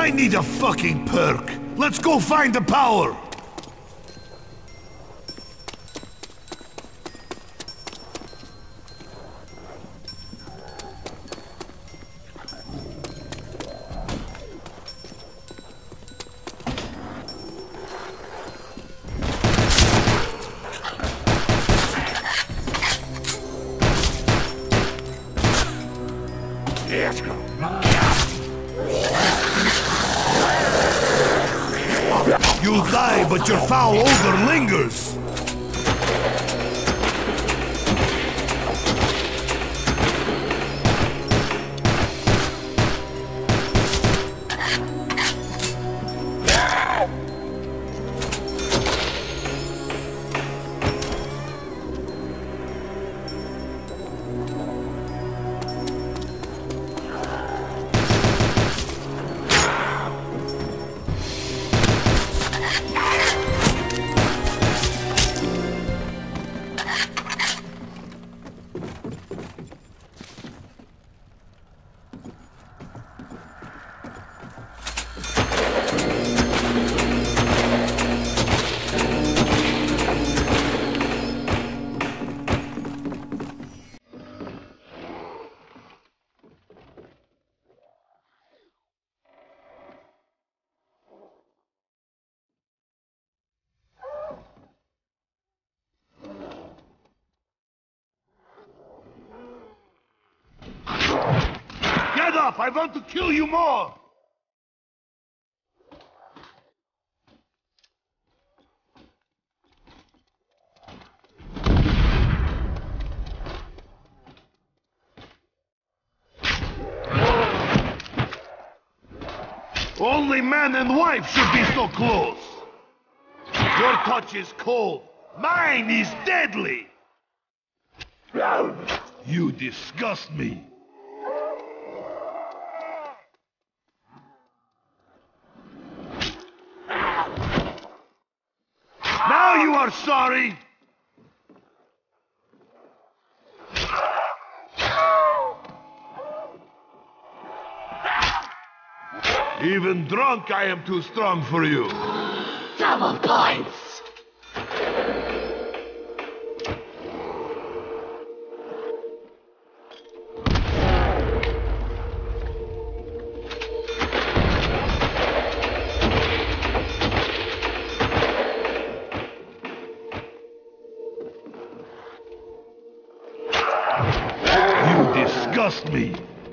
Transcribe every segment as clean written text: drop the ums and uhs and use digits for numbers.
I need a fucking perk. Let's go find the power. You die, but your foul odor lingers! I want to kill you more! Only man and wife should be so close! Your touch is cold, mine is deadly! You disgust me! Now you are sorry! Even drunk, I am too strong for you. Double points! Disgust me.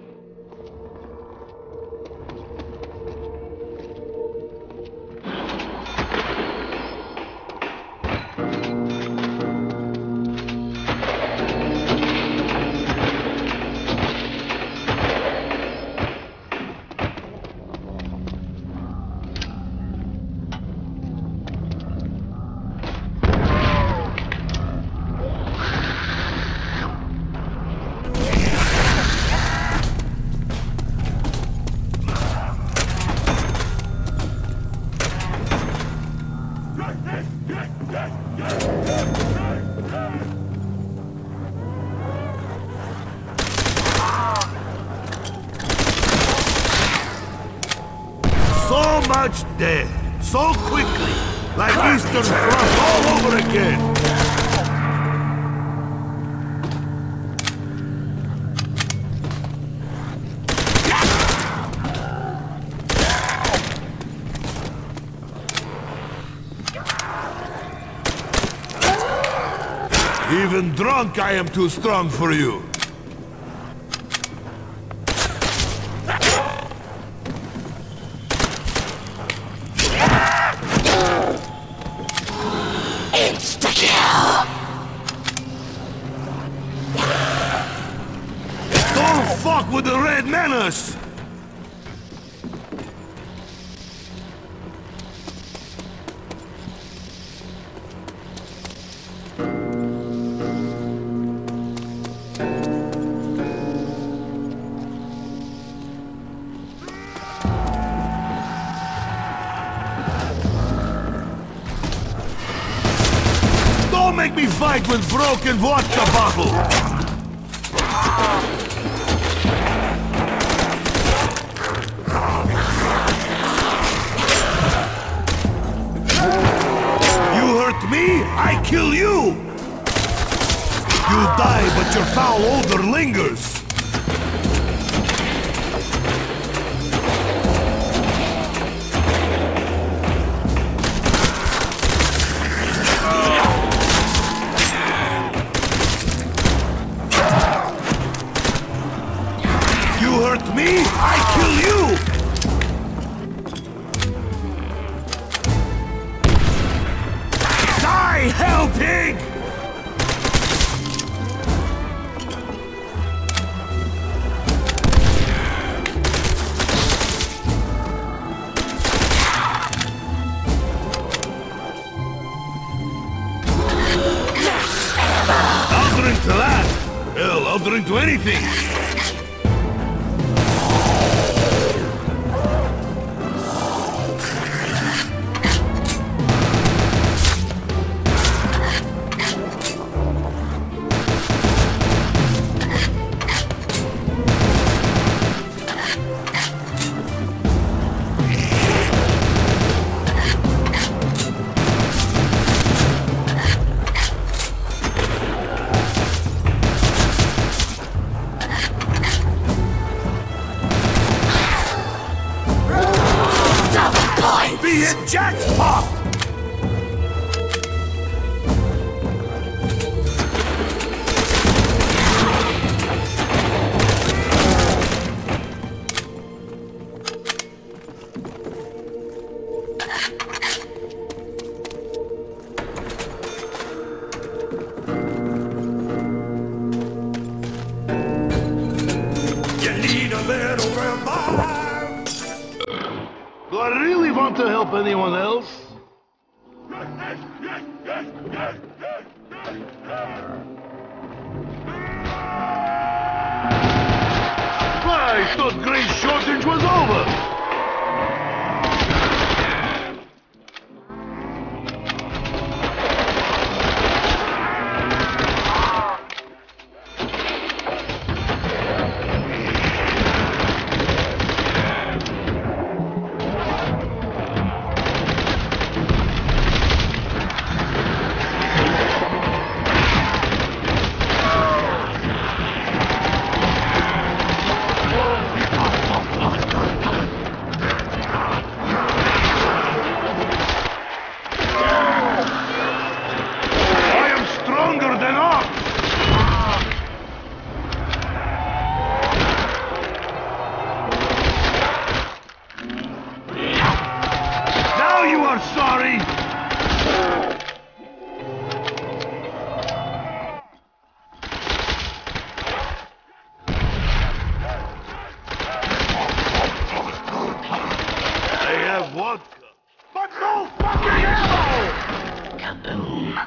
So much death, so quickly, like Eastern Front all over again. Even drunk, I am too strong for you. Insta-kill! Don't fuck with the red menace! Don't make me fight with broken vodka bottle! hunger lingers. You hurt me, I kill you! Die, hell pig! I'll drink to that! Hell, I'll drink to anything! Jackpot! You need a little revive. Do I really want to help anyone else? I thought grace shortage was over. Vodka, but no fucking ammo! Kaboom.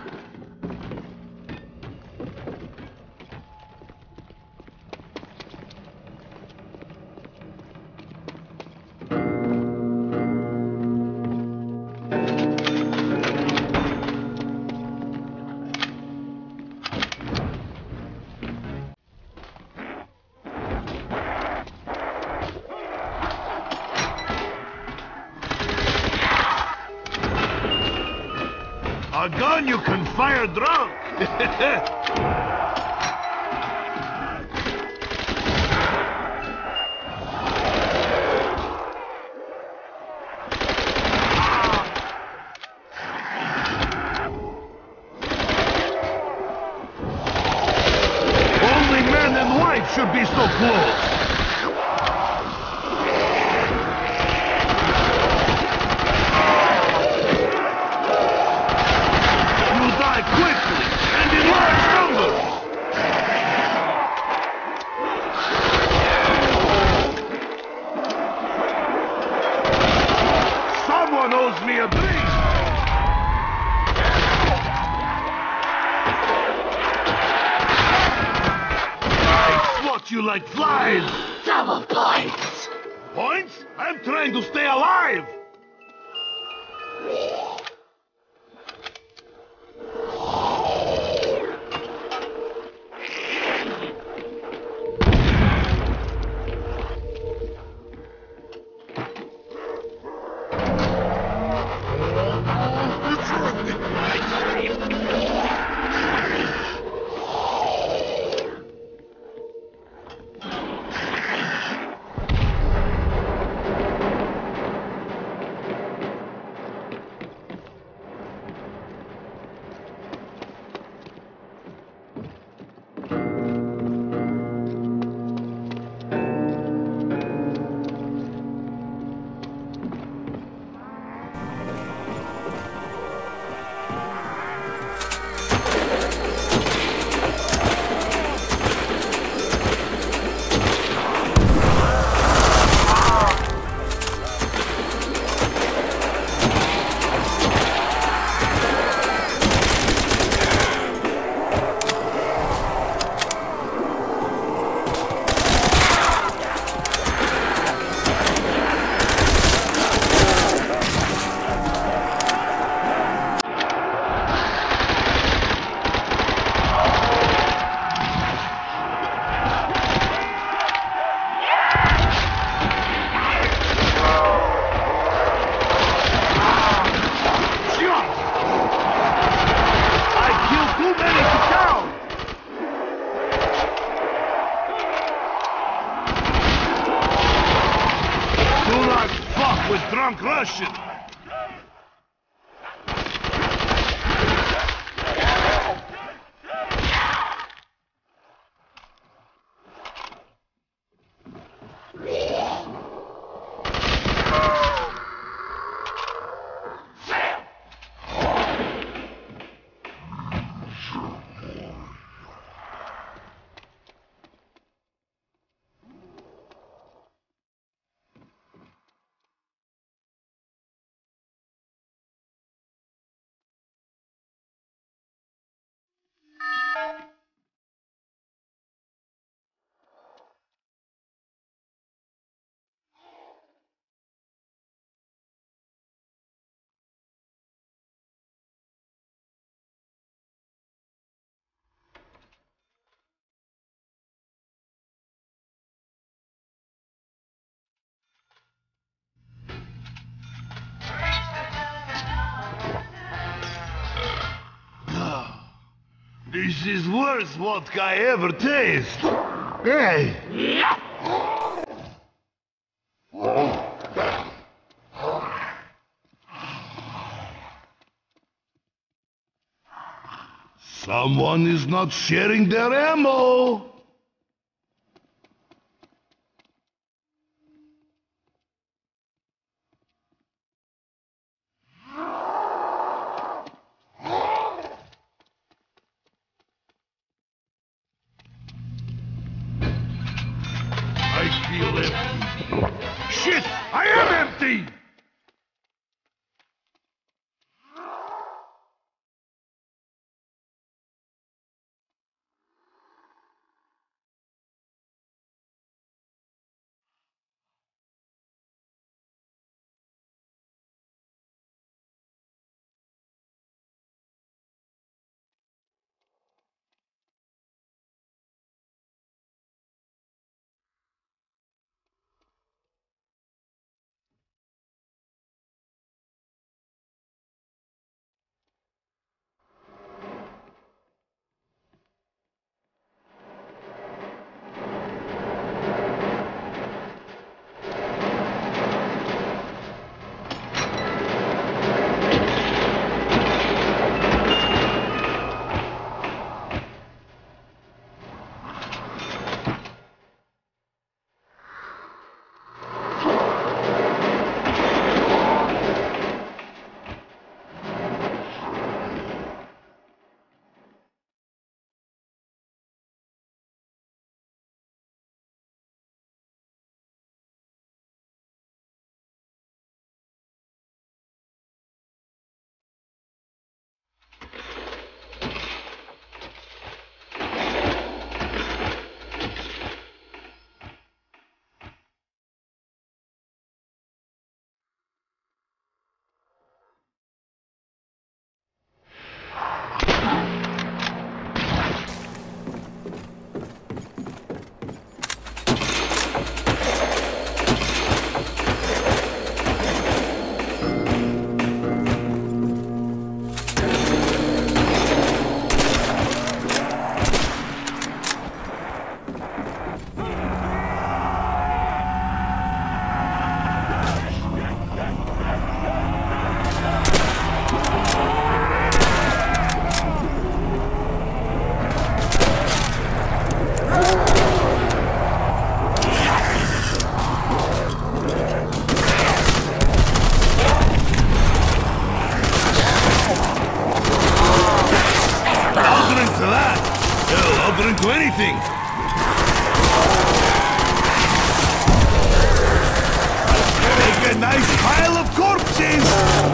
A gun you can fire drunk! Only man and wife should be so close! Quickly, and in large numbers! Someone owes me a drink! I swat you like flies! Double points! Points? I'm trying to stay alive! drunk Russian. This is worst vodka I ever taste. Hey! Someone is not sharing their ammo. I feel empty. Shit! I am empty! Do anything! Make a nice pile of corpses!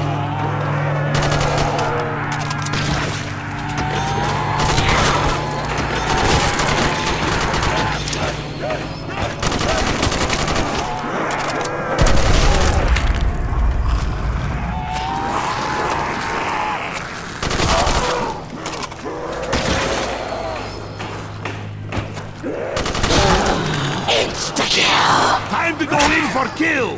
Time to go in for kill!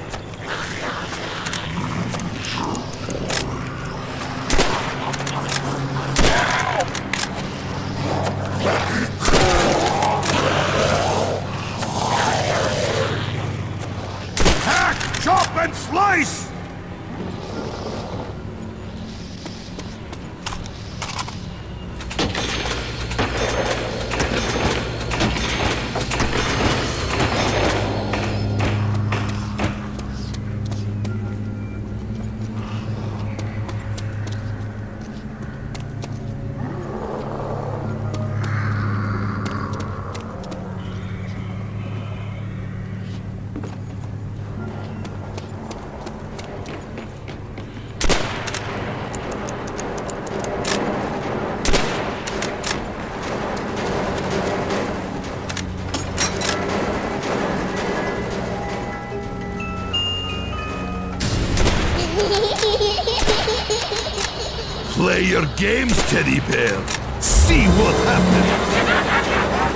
Hack, chop, and slice! Play your games, teddy bear. See what happens.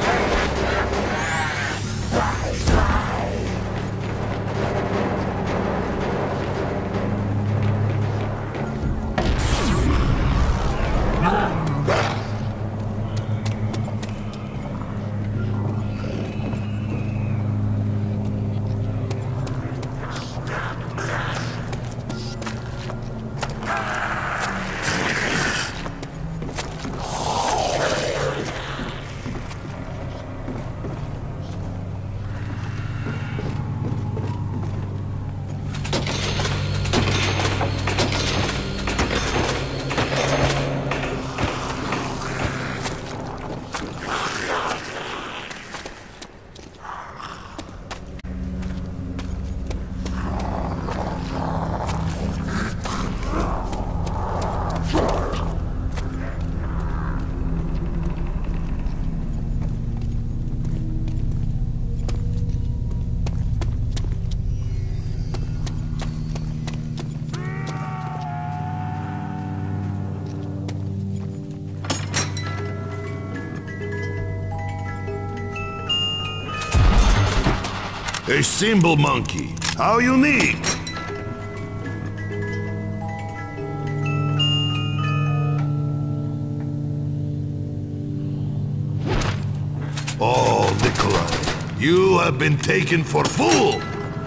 A symbol monkey. How unique! Oh, Nikolai, you have been taken for fool!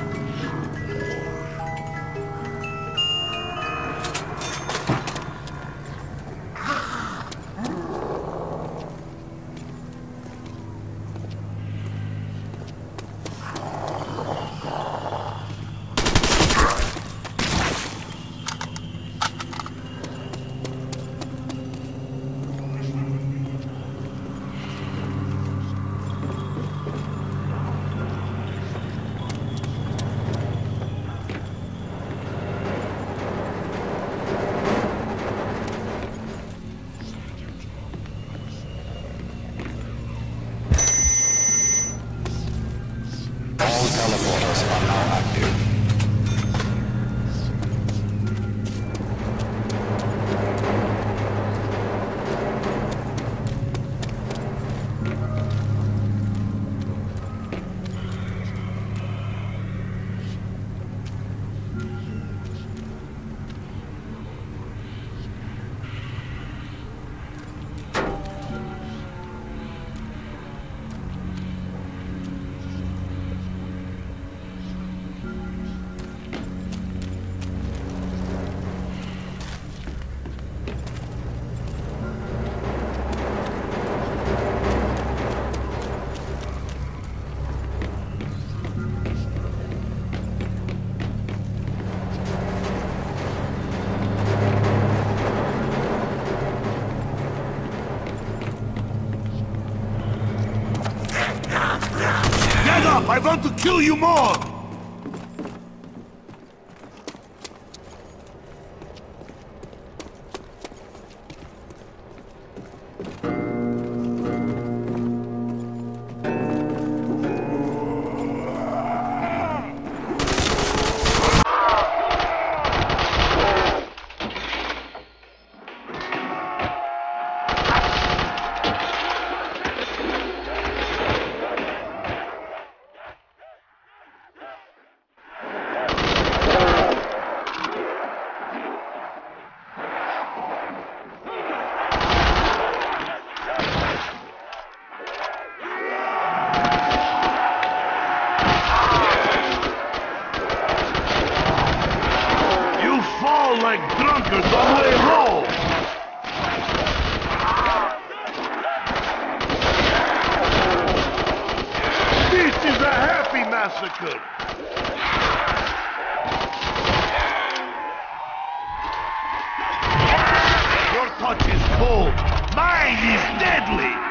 Teleporters are now active. Get up! I want to kill you more! Like drunkards on way home! This is a happy massacre! Your touch is cold, mine is deadly!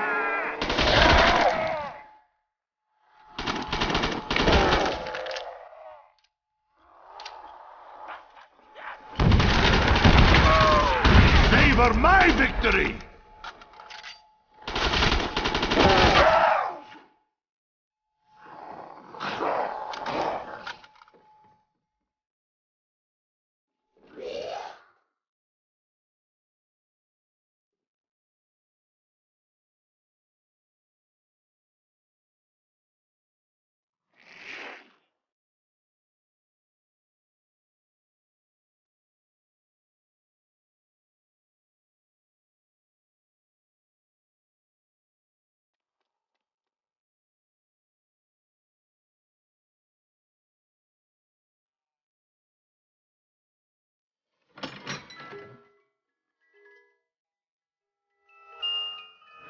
For my victory!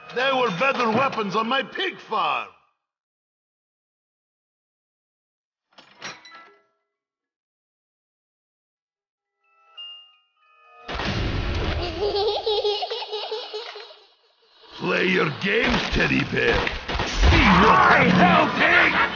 There were better weapons on my pig farm. Play your games, teddy bear. See what I hell, pig!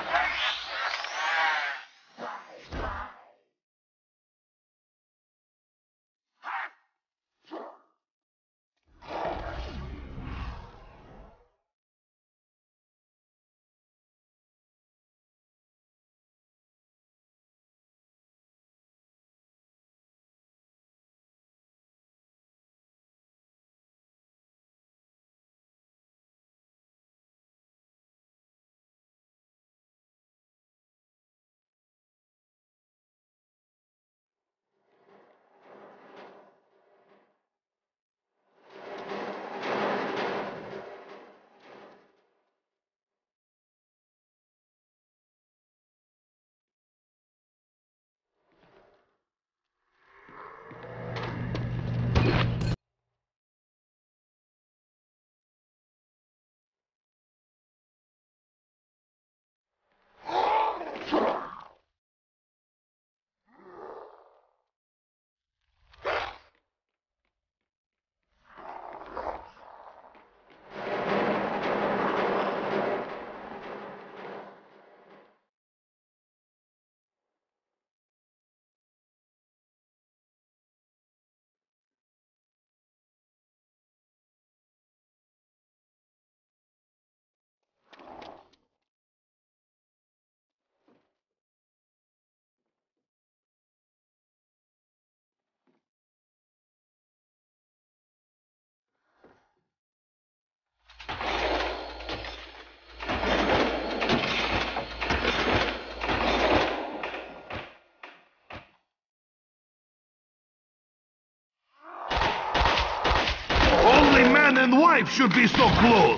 Man and wife should be so close.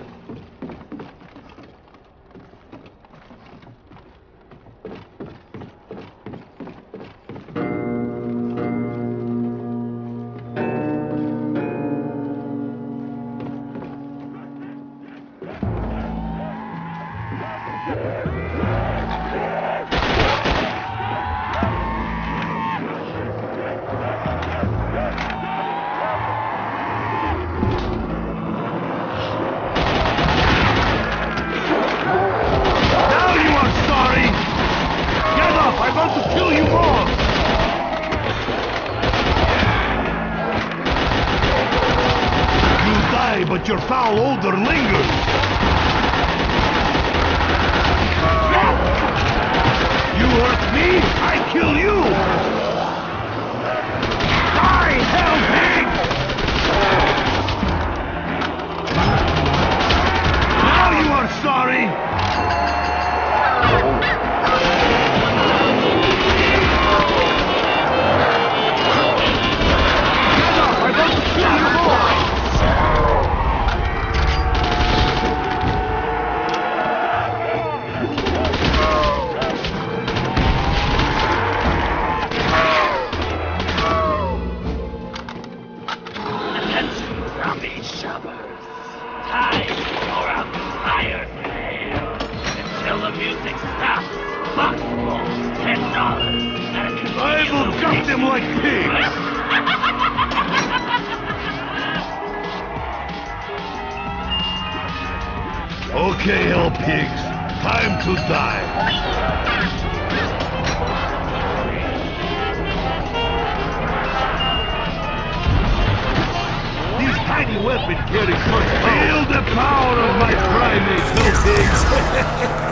But your foul odor lingers. You hurt me, I kill you. Die, hell pig! Now you are sorry. Get up, I want to kill you more. I will gut them like pigs! Okay, hell pigs, time to die. These tiny weapons carry such power. Feel the power of my primates, hell pigs!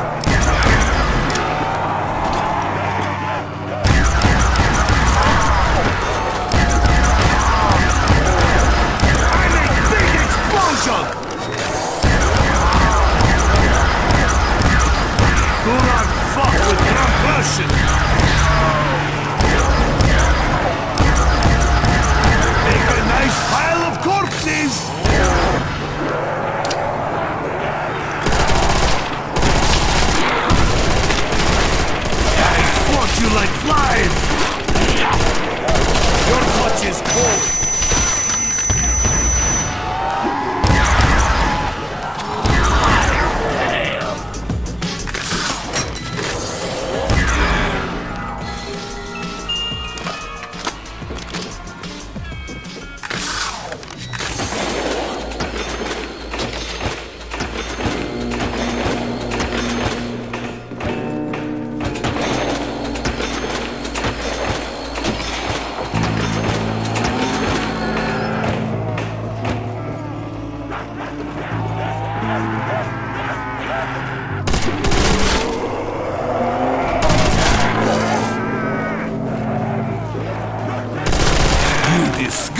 Do not fuck with compression! Make a nice pile of corpses! I squash you like flies! Your touch is cold!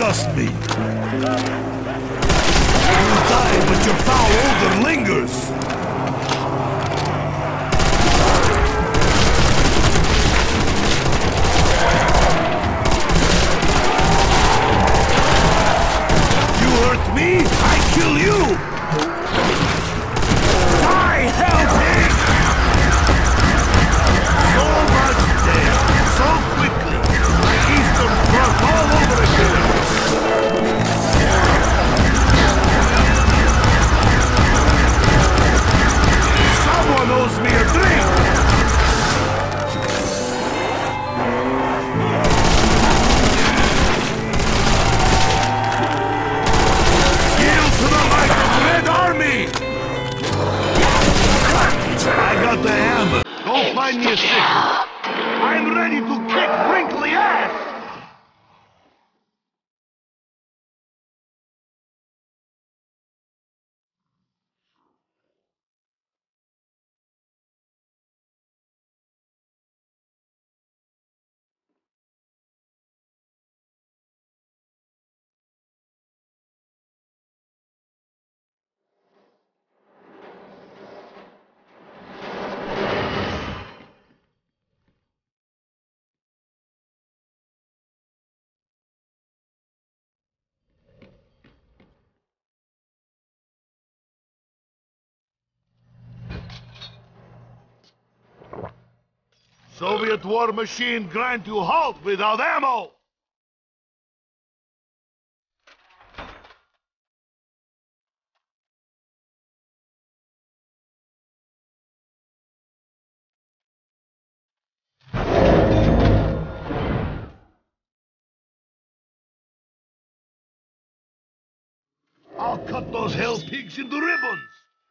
trust me. You die, but your foul odor lingers. You hurt me, I kill you. Die, hellpig! So much dead, so quickly. Like Eastern Front all over again. Someone owes me a drink! Yield to the might of Red Army! I got the hammer. Go find me a sickle. I'm ready to kick wrinkly ass! Soviet war machine grind to halt without ammo! I'll cut those hell pigs into ribbons!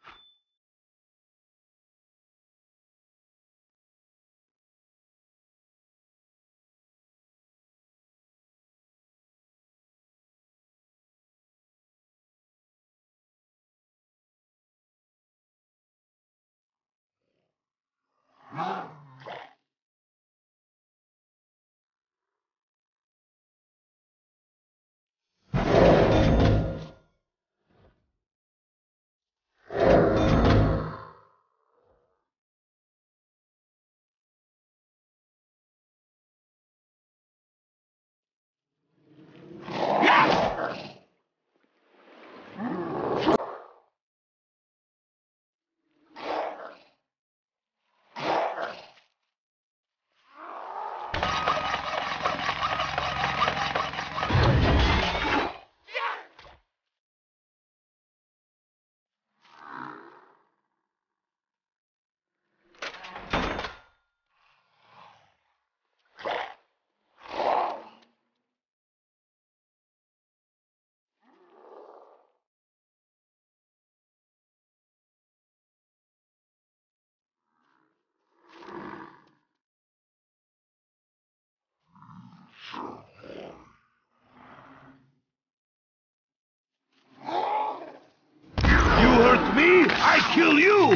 I kill you!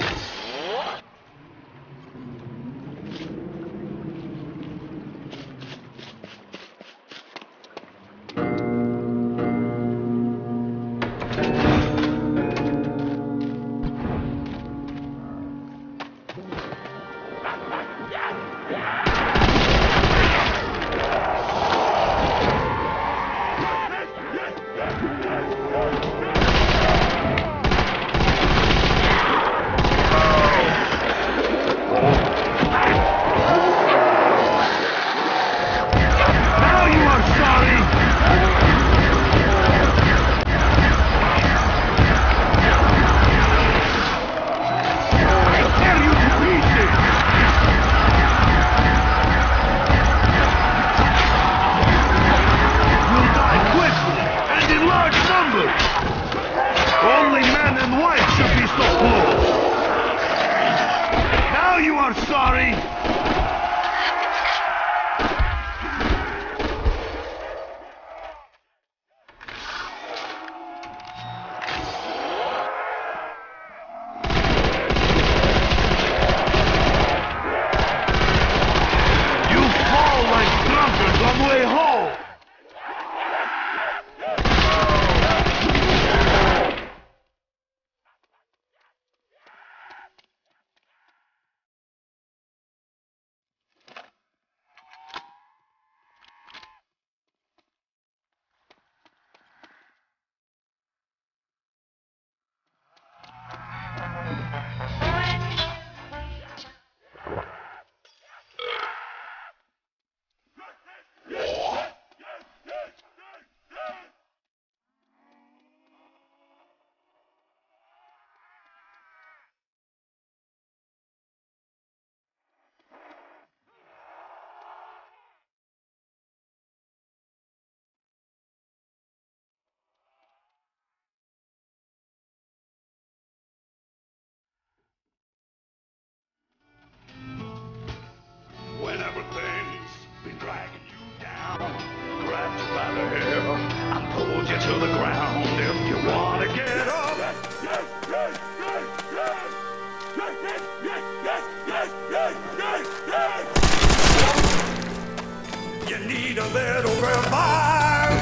need a little revive.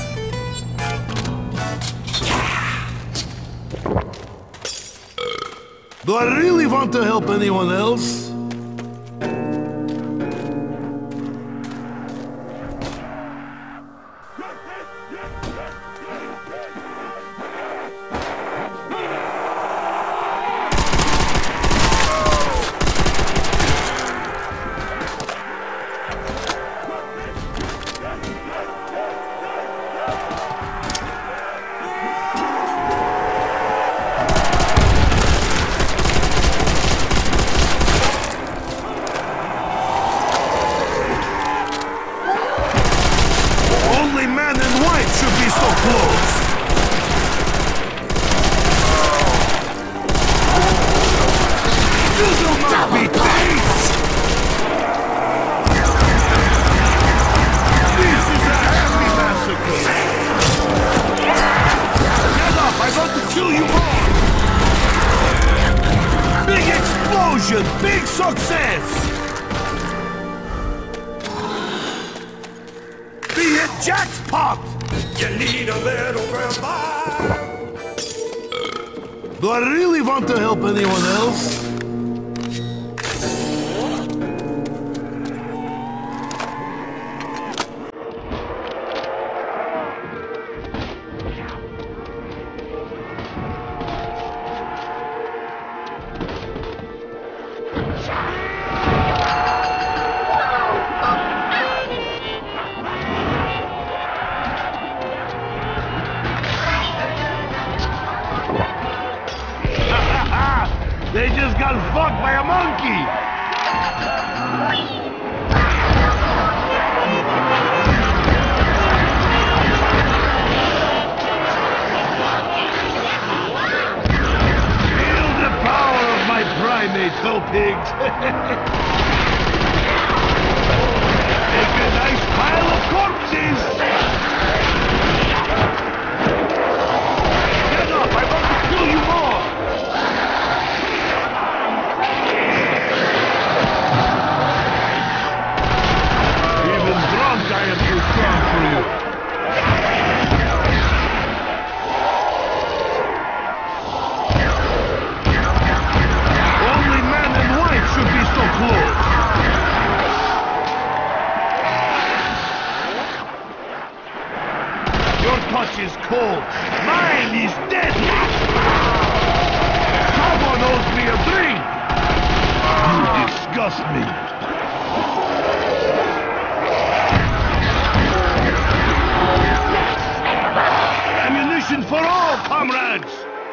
Do I really want to help anyone else? Big success! The jackpot! You need a little revive! Do I really want to help anyone else? They just got fucked by a monkey! Feel the power of my primates, oh pigs! Make a nice pile of corpses! Get up, I want to kill you more! I am too strong for you. Only man and wife should be so close. Your touch is cold. Mine is deadly. Someone owes me a drink. You disgust me. Ammunition for all, comrades!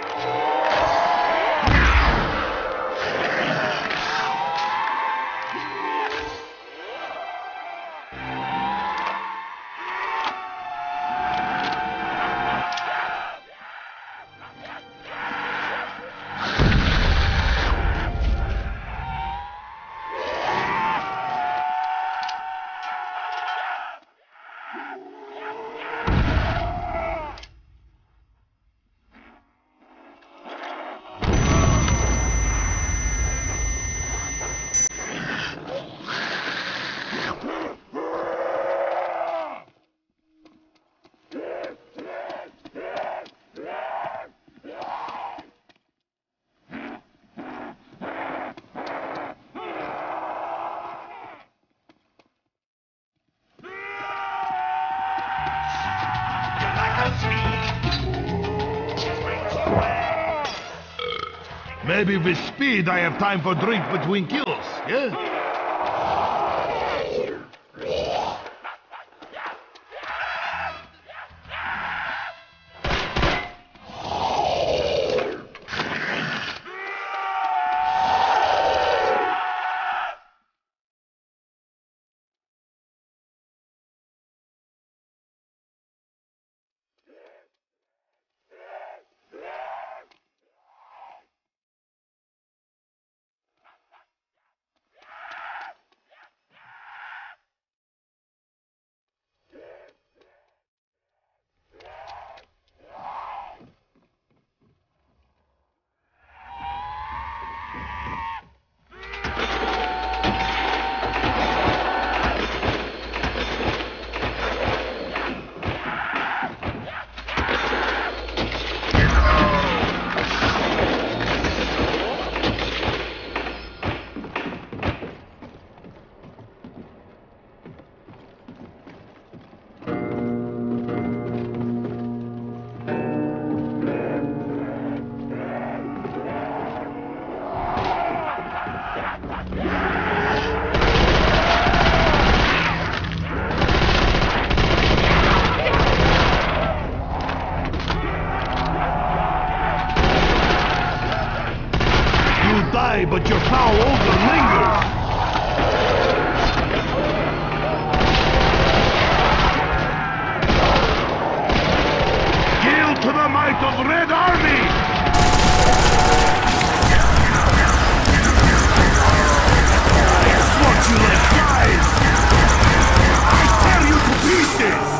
Maybe with speed I have time for drink between kills, yeah? soldier lingers. Yield to the might of Red Army! I swat you like flies! I tear you to pieces!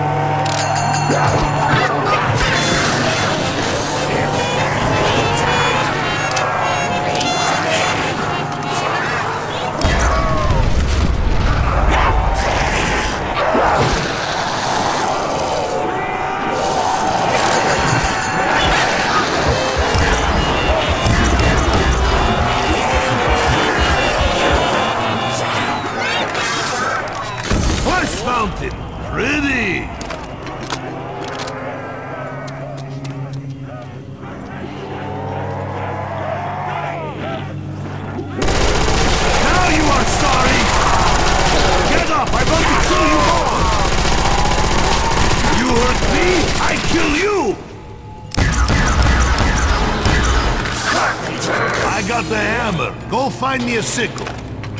Fountain, pretty! Now you are sorry! Get up, I'm going to kill you all! You hurt me, I kill you! I got the hammer, go find me a sickle.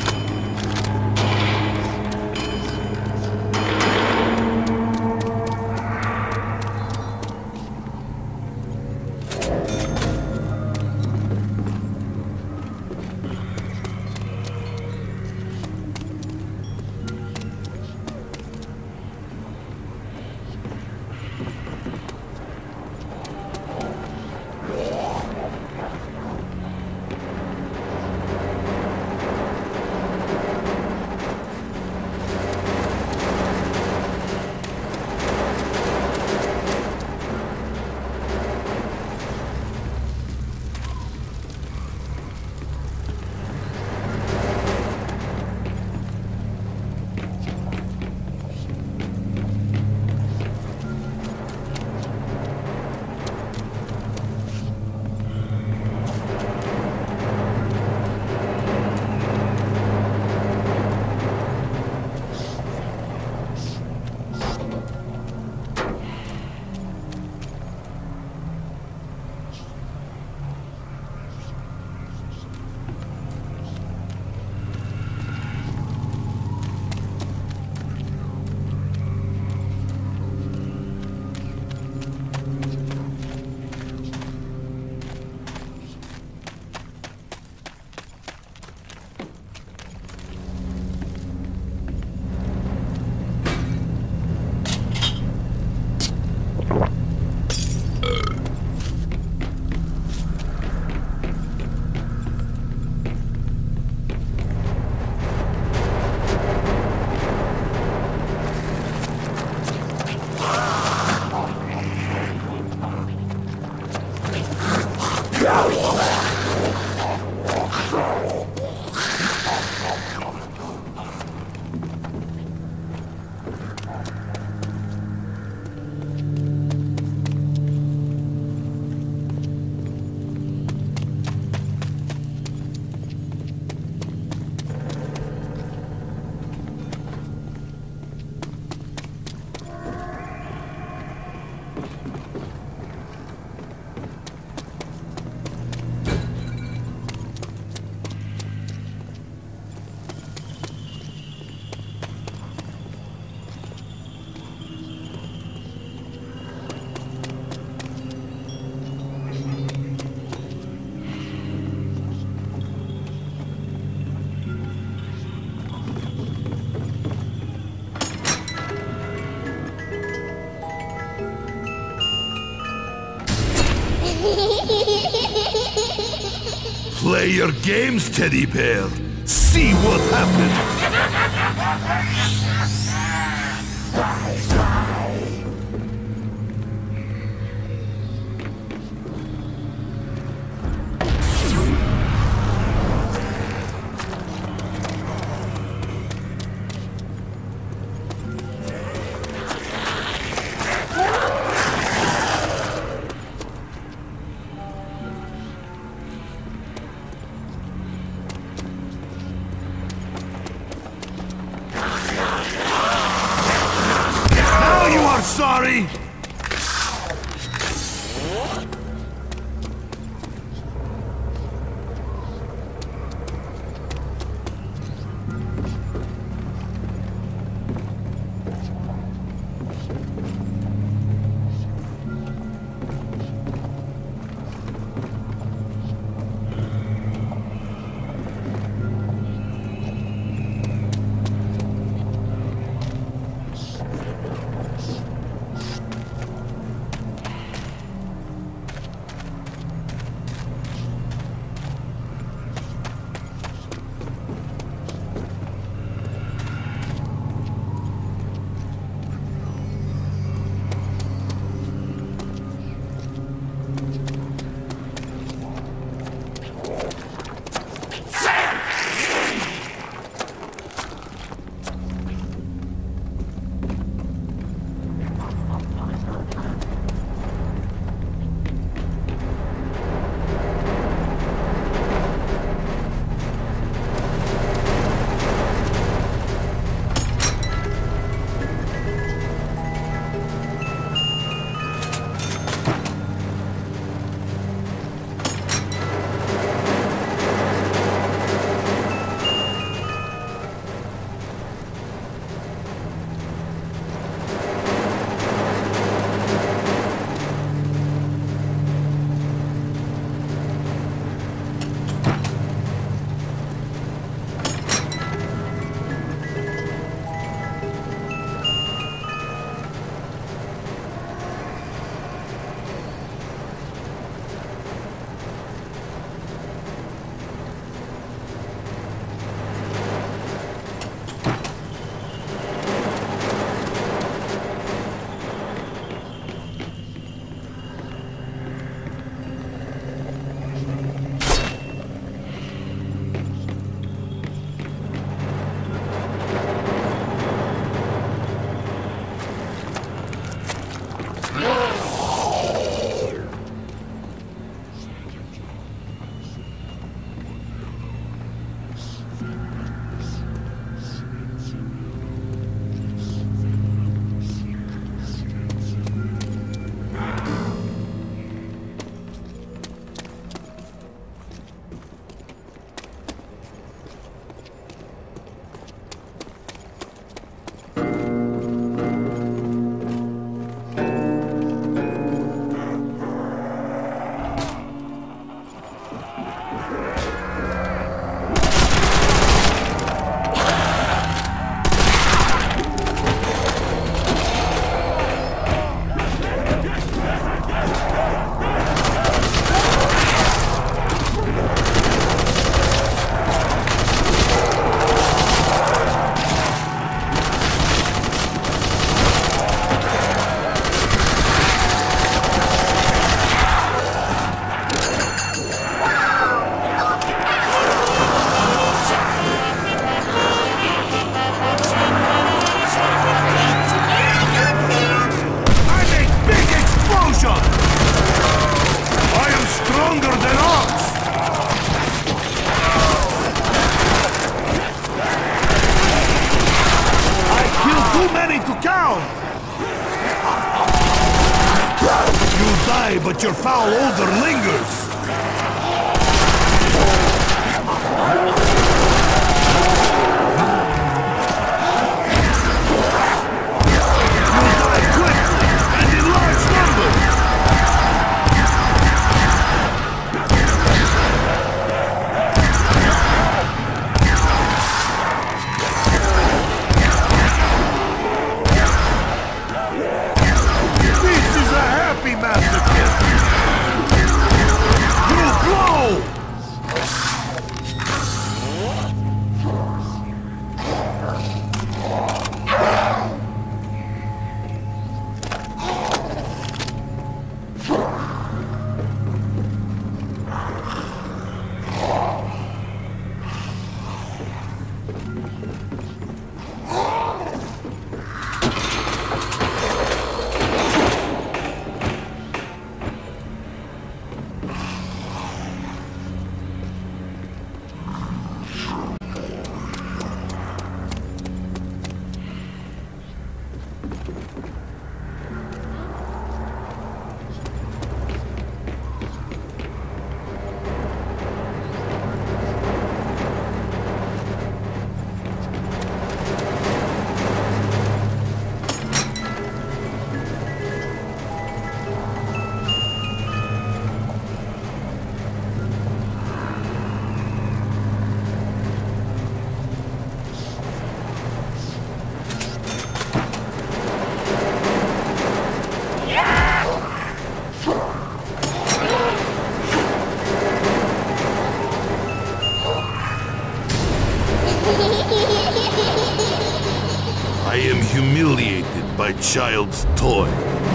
Play your games, teddy bear. See what happens. Sorry! away, but your foul odor lingers. You'll die quickly and in large numbers. This is a happy massacre. You blow! I am humiliated by child's toy.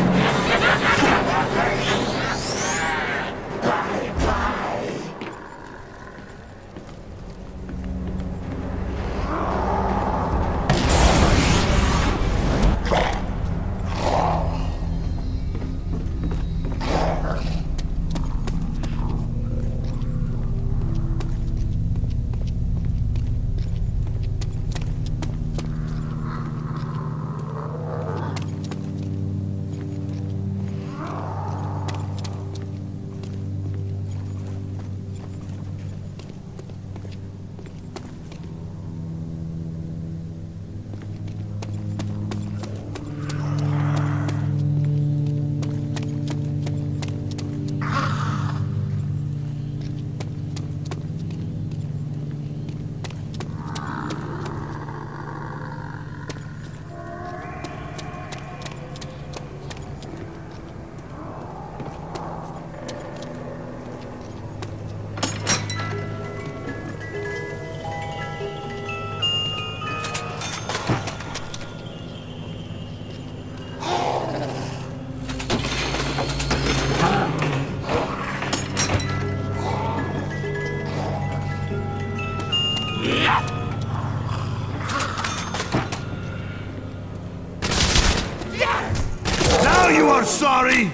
Now you are sorry!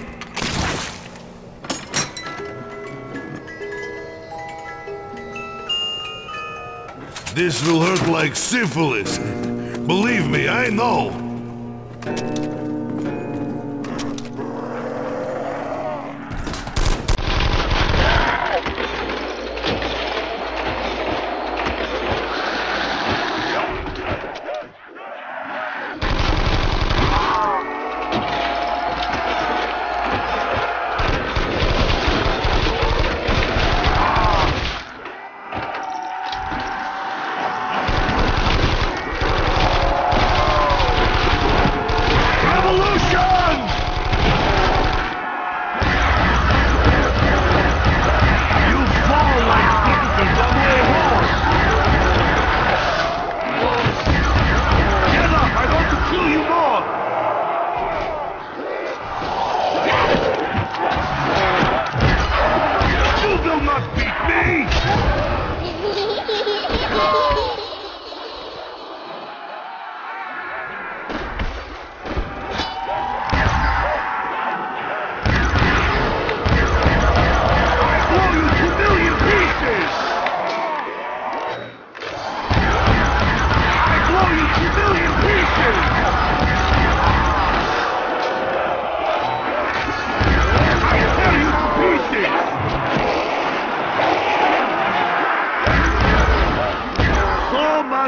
This will hurt like syphilis. Believe me, I know.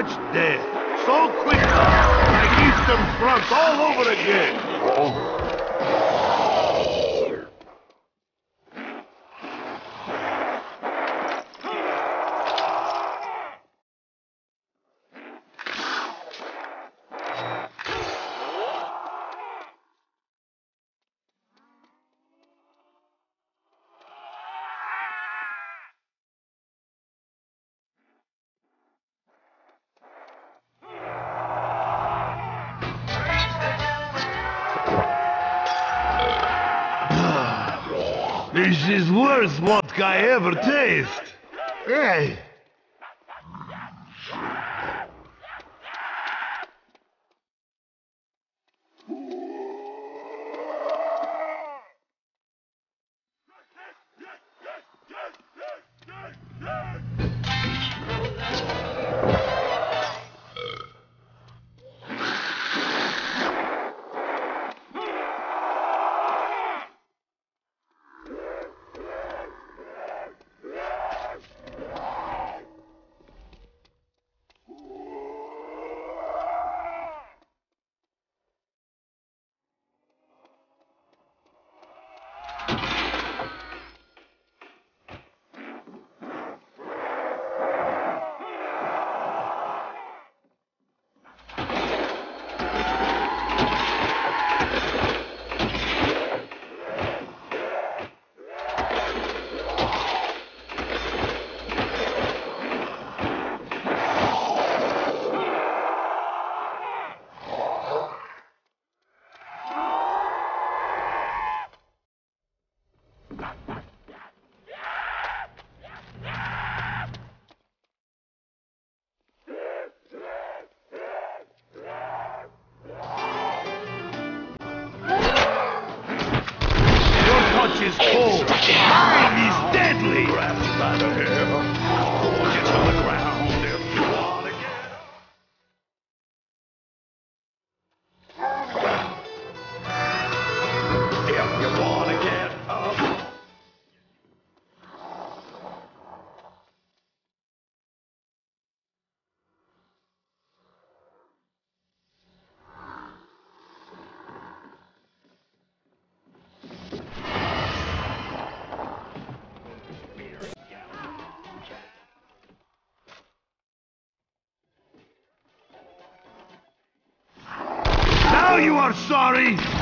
much death, so quickly, like Eastern Front all over again. This is worst vodka I ever taste. Hey. Is cold. Mine is deadly. Grab you by the hair. Hold you to the ground if you want to get up. If you want to get up. Now you are sorry!